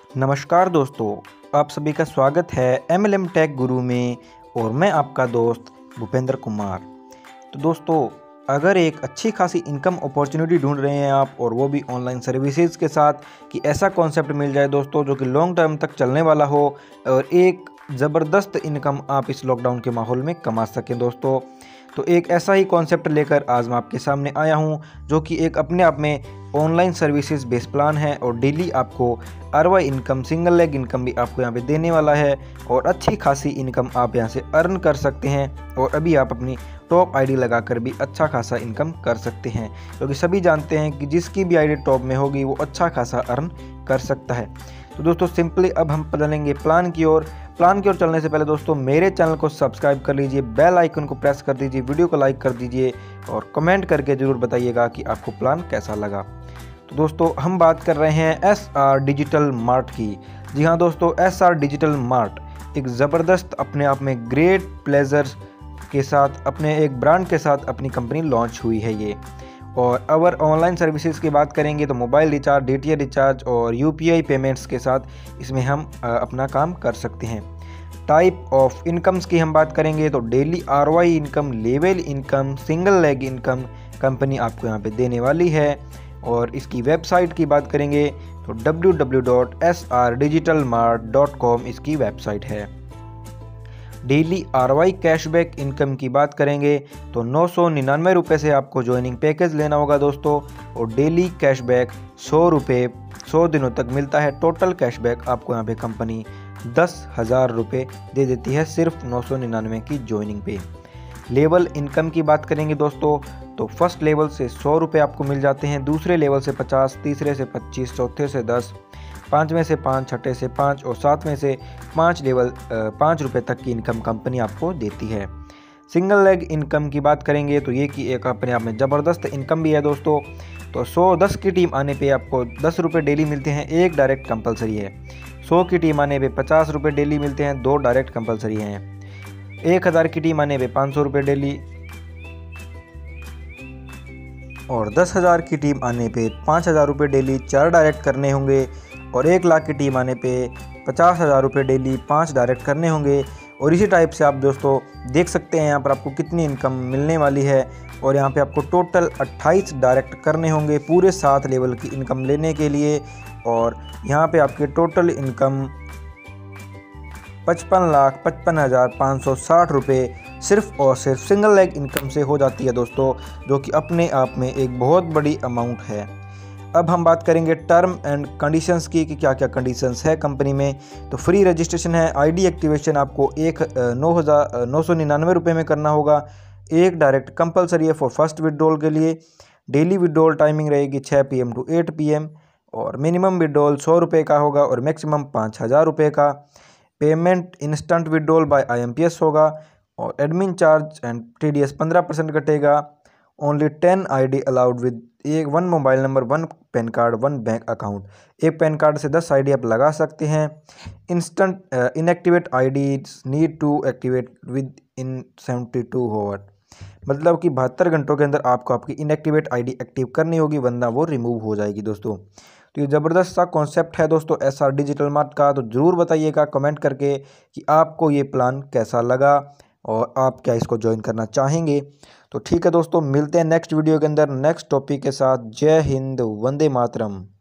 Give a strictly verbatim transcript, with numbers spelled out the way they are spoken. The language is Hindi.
नमस्कार दोस्तों, आप सभी का स्वागत है एम एल एम टेक गुरु में और मैं आपका दोस्त भूपेंद्र कुमार। तो दोस्तों, अगर एक अच्छी खासी इनकम अपॉर्चुनिटी ढूंढ रहे हैं आप और वो भी ऑनलाइन सर्विसेज के साथ कि ऐसा कॉन्सेप्ट मिल जाए दोस्तों जो कि लॉन्ग टर्म तक चलने वाला हो और एक ज़बरदस्त इनकम आप इस लॉकडाउन के माहौल में कमा सकें दोस्तों, तो एक ऐसा ही कॉन्सेप्ट लेकर आज मैं आपके सामने आया हूँ जो कि एक अपने आप में ऑनलाइन सर्विसेज बेस्ड प्लान है और डेली आपको R Y income, single leg income भी आपको यहाँ पे देने वाला है और अच्छी खासी इनकम आप यहाँ से अर्न कर सकते हैं और अभी आप अपनी टॉप आईडी लगाकर भी अच्छा खासा इनकम कर सकते हैं, क्योंकि तो सभी जानते हैं कि जिसकी भी आईडी टॉप में होगी वो अच्छा खासा अर्न कर सकता है। तो दोस्तों सिंपली अब हम बदलेंगे प्लान की ओर। प्लान की ओर चलने से पहले दोस्तों मेरे चैनल को सब्सक्राइब कर लीजिए, बेल आइकन को प्रेस कर दीजिए, वीडियो को लाइक कर दीजिए और कमेंट करके ज़रूर बताइएगा कि आपको प्लान कैसा लगा। तो दोस्तों हम बात कर रहे हैं एस आर डिजिटल मार्ट की। जी हाँ दोस्तों, एस आर डिजिटल मार्ट एक ज़बरदस्त अपने आप में ग्रेट प्लेजर्स के साथ अपने एक ब्रांड के साथ अपनी कंपनी लॉन्च हुई है ये। और अगर ऑनलाइन सर्विसेज की बात करेंगे तो mobile recharge, D T H recharge और यू पी आई पेमेंट्स के साथ इसमें हम अपना काम कर सकते हैं। टाइप ऑफ इनकम्स की हम बात करेंगे तो daily R Y income, level income, single leg income company आपको यहाँ पे देने वाली है। और इसकी वेबसाइट की बात करेंगे तो W W W dot S R digital mart dot com इसकी वेबसाइट है। डेली आरवाई कैशबैक इनकम की बात करेंगे तो नौ सौ निन्यानवे रुपये से आपको ज्वाइनिंग पैकेज लेना होगा दोस्तों और डेली कैशबैक सौ रुपये सौ दिनों तक मिलता है। टोटल कैशबैक आपको यहाँ पे कंपनी दस हज़ार रुपये दे देती है सिर्फ नौ सौ निन्यानवे की ज्वाइनिंग पे। लेवल इनकम की बात करेंगे दोस्तों तो फर्स्ट लेवल से सौ रुपये आपको मिल जाते हैं, दूसरे लेवल से पचास, तीसरे से पच्चीस, चौथे से दस, पाँचवें से पाँच, छठे से पाँच और सातवें से पाँच लेवल पाँच रुपये तक की इनकम कंपनी आपको देती है। सिंगल लेग इनकम की बात करेंगे तो ये कि एक अपने आप में ज़बरदस्त इनकम भी है दोस्तों। तो सौ दस की टीम आने पे आपको दस रुपये डेली मिलते हैं, एक डायरेक्ट कंपलसरी है। सौ की टीम आने पे पचास रुपये डेली मिलते हैं, दो डायरेक्ट कंपलसरी हैं। एक हज़ार की टीम आने पे पाँच सौ रुपये डेली और दस हज़ार की टीम आने पे पाँच हज़ार रुपये डेली, चार डायरेक्ट करने होंगे। और एक लाख की टीम आने पे पचास हज़ार रुपये डेली, पाँच डायरेक्ट करने होंगे। और इसी टाइप से आप दोस्तों देख सकते हैं यहाँ पर आपको कितनी इनकम मिलने वाली है। और यहाँ पे आपको टोटल अट्ठाईस डायरेक्ट करने होंगे पूरे सात लेवल की इनकम लेने के लिए। और यहाँ पे आपके टोटल इनकम पचपन लाख पचपन हज़ार पाँच सौ साठ रुपये सिर्फ और सिर्फ सिंगल लेग इनकम से हो जाती है दोस्तों, जो कि अपने आप में एक बहुत बड़ी अमाउंट है। अब हम बात करेंगे टर्म एंड कंडीशंस की कि क्या क्या कंडीशंस है कंपनी में। तो फ्री रजिस्ट्रेशन है, आईडी एक्टिवेशन आपको एक नौ हज़ार नौ सौ निन्यानवे रुपये में करना होगा। एक डायरेक्ट कंपलसरी है फॉर फर्स्ट विड्रॉल के लिए। डेली विड्रॉल टाइमिंग रहेगी छः P M to eight P M और मिनिमम विड्रॉल सौ रुपये का होगा और मैक्सिमम पाँच हज़ार रुपये का। Payment instant withdrawal by I M P S होगा और admin charge and T D S पंद्रह परसेंट कटेगा। Only ten I D allowed with एक one mobile number, one PAN card, one bank account. एक पैन कार्ड से दस आई डी आप लगा सकते हैं। Instant inactivate I D need to activate within seventy two hour, मतलब कि बहत्तर घंटों के अंदर आपको आपकी इनएक्टिवेट आईडी एक्टिव करनी होगी वरना वो रिमूव हो जाएगी दोस्तों। तो ये ज़बरदस्त सा कॉन्सेप्ट है दोस्तों एस आर डिजिटल मार्ट का। तो ज़रूर बताइएगा कमेंट करके कि आपको ये प्लान कैसा लगा और आप क्या इसको ज्वाइन करना चाहेंगे। तो ठीक है दोस्तों, मिलते हैं नेक्स्ट वीडियो के अंदर नेक्स्ट टॉपिक के साथ। जय हिंद, वंदे मातरम।